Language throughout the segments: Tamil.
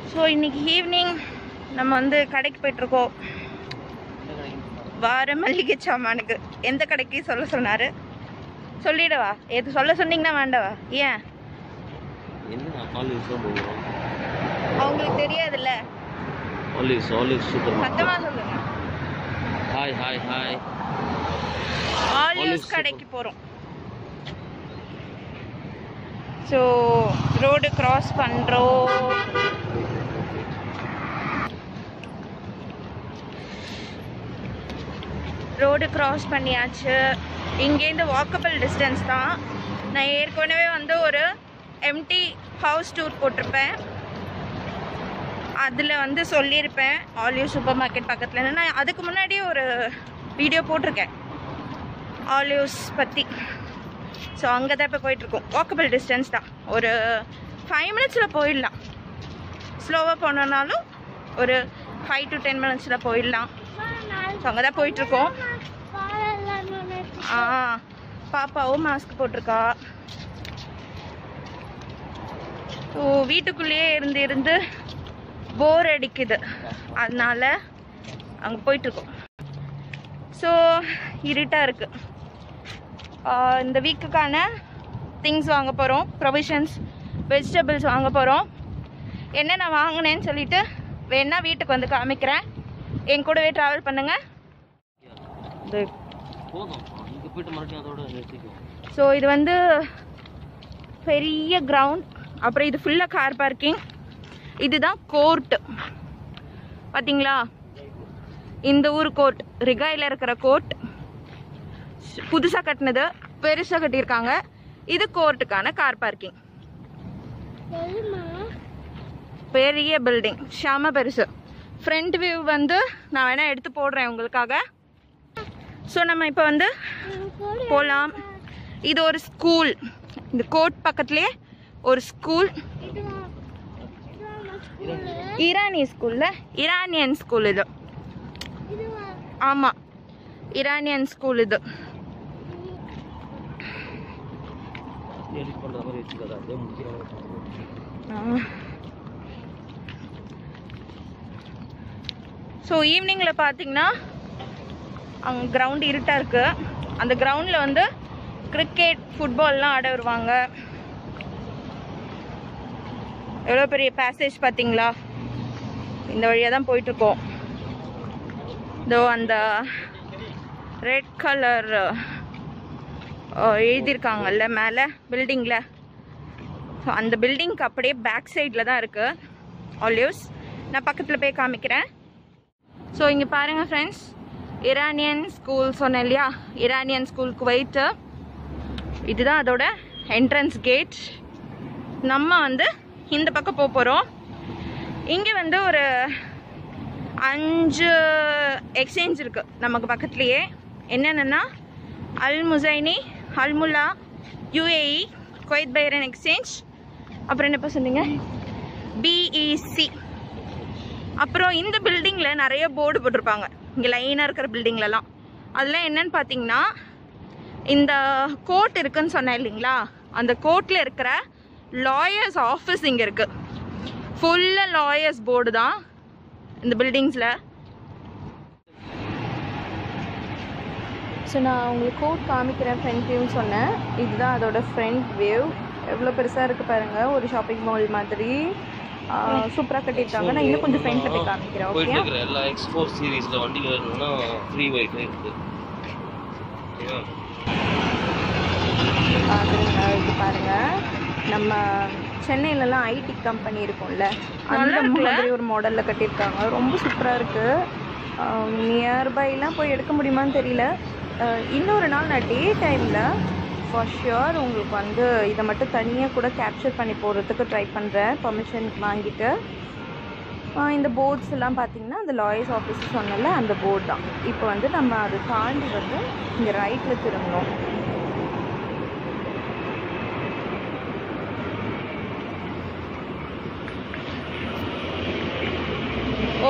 ஸோ இன்னைக்கு ஈவினிங் நம்ம வந்து கடைக்கு போயிட்டுருக்கோம். வார மல்லிகை சாமானுக்கு. எந்த கடைக்கு சொல்ல சொன்னார்? சொல்லிடவா? எது சொல்ல சொன்னீங்கன்னா வேண்டவா? ஏன் அவங்களுக்கு தெரியாதுல்ல. சத்தமா சொல்லுங்க. ஆலிவ்ஸ் கடைக்கு போகிறோம். ஸோ ரோடு கிராஸ் பண்ணுறோம். ரோடு கிராஸ் பண்ணியாச்சு. இங்கேருந்து வாக்கபிள் டிஸ்டன்ஸ் தான். நான் ஏற்கனவே வந்து ஒரு எம்டி ஹவுஸ் டூர் போட்டிருப்பேன். அதில் வந்து சொல்லியிருப்பேன் ஆலிவ் சூப்பர் மார்க்கெட் பக்கத்தில். நான் அதுக்கு முன்னாடியே ஒரு வீடியோ போட்டிருக்கேன் ஆலிவ்ஸ் பற்றி. ஸோ அங்கே தான் இப்போ போயிட்டுருக்கோம். வாக்கபிள் டிஸ்டன்ஸ் தான். ஒரு 5 மினிட்ஸில் போயிடலாம். ஸ்லோவாக போனோன்னாலும் ஒரு 5 to 10 மினிட்ஸில் போயிடலாம். ஸோ அங்கே தான் போயிட்டுருக்கோம். பாப்பாவும் மாஸ்க் போட்டிருக்கா. ஸோ வீட்டுக்குள்ளேயே இருந்து போர் அடிக்குது. அதனால அங்கே போயிட்டுருக்கோம். ஸோ இருட்டாக இருக்குது. இந்த வீக்குக்கான திங்ஸ் வாங்க போகிறோம். ப்ரொவிஷன்ஸ், வெஜிடபிள்ஸ் வாங்க போகிறோம். என்ன நான் வாங்கினேன்னு சொல்லிட்டு வேணா வீட்டுக்கு வந்து காமிக்கிறேன். என் கூடவே ட்ராவல் பண்ணுங்க. ஸோ இது வந்து பெரிய கிரவுண்ட். அப்புறம் இது ஃபுல்லாக கார் பார்க்கிங். இதுதான் கோர்ட்டு. பார்த்தீங்களா? இந்த ஊர் கோர்ட், ரிகாயில் இருக்கிற கோர்ட். புதுசாக கட்டினது, பெருசாக கட்டியிருக்காங்க. இது கோர்ட்டுக்கான கார் பார்க்கிங். பெரிய பில்டிங், செம பெருசு. ஃப்ரண்ட் வியூ வந்து நான் வேணா எடுத்து போடுறேன் உங்களுக்காக. ஸோ நம்ம இப்போ வந்து போகலாம். இது ஒரு ஸ்கூல். இந்த கோர்ட் பக்கத்துலேயே ஒரு ஸ்கூல். ஈரானிய ஸ்கூல்ல, ஈரானியன் ஸ்கூல் இது. ஆமாம், ஈரானியன் ஸ்கூல் இது. ஸோ ஈவினிங்கில் பார்த்தீங்கன்னா அங்கே கிரவுண்ட் இருட்டாக இருக்குது. அந்த கிரவுண்டில் வந்து கிரிக்கெட், ஃபுட்பால்லாம் ஆட வருவாங்க. எவ்வளோ பெரிய பேசேஜ் பார்த்தீங்களா? இந்த வழியாக தான் போயிட்டுருக்கோம். இதோ அந்த ரெட் கலர் எழுதியிருக்காங்கல்ல மேலே பில்டிங்கில். ஸோ அந்த பில்டிங்க்கு அப்படியே பேக் சைடில் தான் இருக்குது ஆலிவ்ஸ். நான் பக்கத்தில் போய் காமிக்கிறேன். ஸோ இங்கே பாருங்கள் ஃப்ரெண்ட்ஸ், ஈரானியன் ஸ்கூல் சொன்னேன் இல்லையா? Iranian school Kuwait. இதுதான் அதோட என்ட்ரன்ஸ் கேட். நம்ம வந்து இந்த பக்கம் போக போகிறோம். இங்கே வந்து ஒரு 5 எக்ஸ்சேஞ்ச் இருக்குது நமக்கு பக்கத்துலேயே. என்னென்னா Al Muzaini, Al Mulla, UAE, Kuwait Bahrain exchange. அப்புறம் என்னப்பா சொன்னீங்க? BEC. அப்புறம் இந்த பில்டிங்கில் நிறைய போர்டு போட்டிருப்பாங்க. இங்கே லைனாக இருக்கிற பில்டிங்லலாம். அதெல்லாம் என்னன்னு பார்த்தீங்கன்னா, இந்த கோர்ட் இருக்குன்னு சொன்னேன் இல்லைங்களா? அந்த கோர்ட்டில் இருக்கிற லாயர்ஸ் ஆஃபீஸ் இங்கே இருக்குது. ஃபுல்லாக லாயர்ஸ் போர்டு தான் இந்த பில்டிங்ஸில். ஸோ நான் உங்களுக்கு கோர்ட் காமிக்கிறேன். ஃப்ரண்ட் வியூன்னு சொன்னேன். இதுதான் அதோட ஃப்ரண்ட் வியூ. எவ்வளோ பெருசாக இருக்குது பாருங்கள். ஒரு ஷாப்பிங் மால் மாதிரி சூப்பராக கட்டியிருக்காங்க. நான் இன்னும் கொஞ்சம் ஃப்ரண்ட்டில் போய் காமிக்கிறேன். ஓகே, எல்லா X4 சீரீஸில் வண்டிகள் வேணும்னா ஃப்ரீ வைஃபை இருக்குது. இது பாருங்கள், நம்ம சென்னையிலலாம் ஐடி கம்பெனி இருக்கும்ல, அந்த மாதிரி ஒரு மாடலில் கட்டியிருக்காங்க. ரொம்ப சூப்பராக இருக்குது. நியர்பைலாம் போய் எடுக்க முடியுமான்னு தெரியல. இன்னொரு நாள் நான் டே டைமில் ஃபார் ஷுர் உங்களுக்கு வந்து இதை மட்டும் தனியாக கூட கேப்சர் பண்ணி போடுறதுக்கு ட்ரை பண்ணுறேன், பர்மிஷன் வாங்கிட்டு. இந்த போர்ட்ஸ் எல்லாம் பார்த்தீங்கன்னா அந்த லாயர்ஸ் ஆஃபீஸ் சொன்னல அந்த போர்டு தான். இப்போ வந்து நம்ம அதை தாண்டி வந்து இங்கே ரைட்டில் திரும்பணும். ஓ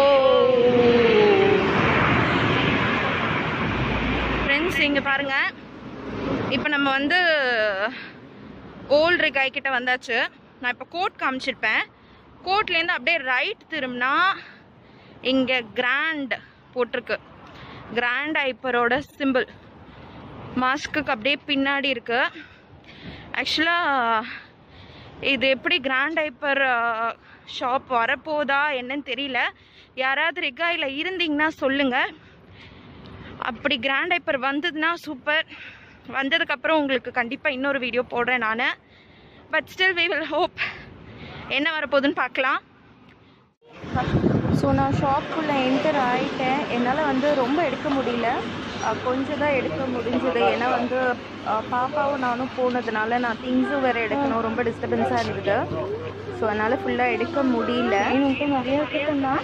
ஃப்ரெண்ட்ஸ், இங்கே பாருங்கள். இப்போ நம்ம வந்து ஓல்ட் ரிகாய் கிட்ட வந்தாச்சு. நான் இப்போ கோர்ட் காமிச்சிருப்பேன். கோர்ட்லேருந்து அப்படியே ரைட் திரும்பினா இங்கே கிராண்ட் போட்டிருக்கு. கிராண்ட் ஹைப்பரோட சிம்பிள் மாஸ்க்குக்கு அப்படியே பின்னாடி இருக்கு. ஆக்சுவலாக இது எப்படி கிராண்ட் ஹைப்பர் ஷாப் வரப்போதா என்னன்னு தெரியல. யாராவது ரிகாயில் இருந்தீங்கன்னா சொல்லுங்கள். அப்படி கிராண்ட் ஹைப்பர் வந்ததுன்னா சூப்பர். வந்ததுக்கப்புறம் உங்களுக்கு கண்டிப்பாக இன்னொரு வீடியோ போடுறேன் நான். But still we will hope என்ன வரப்போகுதுன்னு பார்க்கலாம். ஸோ நான் ஷாப்புக்குள்ளே என்டர் ஆகிட்டேன். என்னால் ரொம்ப எடுக்க முடியல, கொஞ்சம் தான் எடுக்க முடிஞ்சது. ஏன்னா பாப்பாவும் நானும் போனதுனால நான் திங்ஸும் வேறு எடுக்கணும், ரொம்ப டிஸ்டர்பன்ஸாக இருந்தது. ஸோ அதனால் ஃபுல்லாக எடுக்க முடியல. நிறைய இருக்குதான்,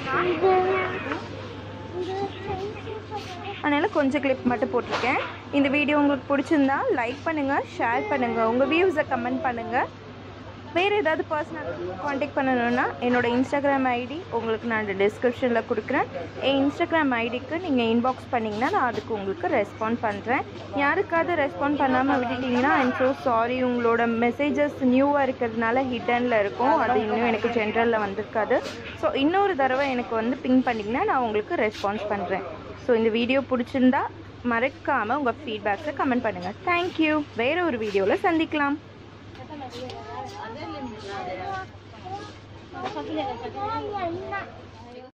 அதனால் கொஞ்சம் கிளிப் மட்டும் போட்டிருக்கேன். இந்த வீடியோ உங்களுக்கு பிடிச்சிருந்தா லைக் பண்ணுங்கள், ஷேர் பண்ணுங்கள், உங்கள் வியூஸை கமெண்ட் பண்ணுங்கள். வேறு ஏதாவது பர்சனல் காண்டாக்ட் பண்ணணுன்னா என்னோடய இன்ஸ்டாகிராம் ஐடி உங்களுக்கு நான் டிஸ்கிரிப்ஷனில் கொடுக்குறேன். என் இன்ஸ்டாகிராம் ஐடிக்கு நீங்கள் இன்பாக்ஸ் பண்ணிங்கன்னா நான் அதுக்கு உங்களுக்கு ரெஸ்பாண்ட் பண்ணுறேன். யாருக்காவது ரெஸ்பாண்ட் பண்ணாமல் விட்டுட்டிங்கன்னா ஐம் ஸோ சாரி. உங்களோட மெசேஜஸ் நியூவாக இருக்கிறதுனால ஹிட்டனில் இருக்கும், அது இன்னும் எனக்கு ஜென்ரலில் வந்திருக்காது. ஸோ இன்னொரு தடவை எனக்கு பிங் பண்ணிங்கன்னா நான் உங்களுக்கு ரெஸ்பான்ஸ் பண்ணுறேன். ஸோ இந்த வீடியோ பிடிச்சிருந்தா மறக்காமல் உங்கள் ஃபீட்பேக்ஸை கமெண்ட் பண்ணுங்கள். தேங்க்யூ. வேறு ஒரு வீடியோவில் சந்திக்கலாம். ada